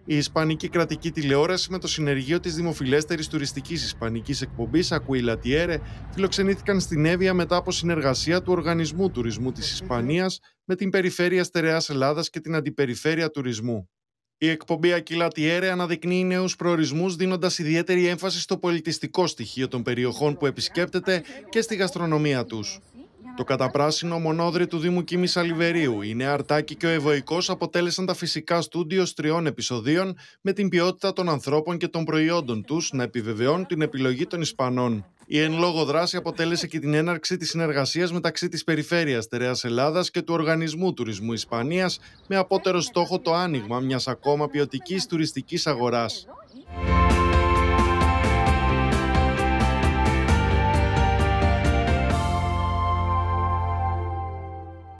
Η Ισπανική κρατική τηλεόραση με το συνεργείο της δημοφιλέστερης τουριστικής ισπανικής εκπομπής Aquila Tiere φιλοξενήθηκαν στην Εύβοια μετά από συνεργασία του Οργανισμού Τουρισμού της Ισπανίας με την Περιφέρεια Στερεάς Ελλάδας και την Αντιπεριφέρεια Τουρισμού. Η εκπομπή Aquila Tiere αναδεικνύει νέους προορισμούς, δίνοντας ιδιαίτερη έμφαση στο πολιτιστικό στοιχείο των περιοχών που επισκέπτεται και στη γαστρονομία τους. Το καταπράσινο μονόδρυ του Δήμου Κίμης Αλιβερίου, η Νέα Αρτάκη και ο Ευωικός αποτέλεσαν τα φυσικά στούντιο 3 επεισοδίων με την ποιότητα των ανθρώπων και των προϊόντων τους να επιβεβαιώνουν την επιλογή των Ισπανών. Η εν λόγω δράση αποτέλεσε και την έναρξη της συνεργασίας μεταξύ της Περιφέρειας Στερεάς Ελλάδας και του Οργανισμού Τουρισμού Ισπανίας με απότερο στόχο το άνοιγμα μιας ακόμα ποιοτικής τουριστικής αγοράς.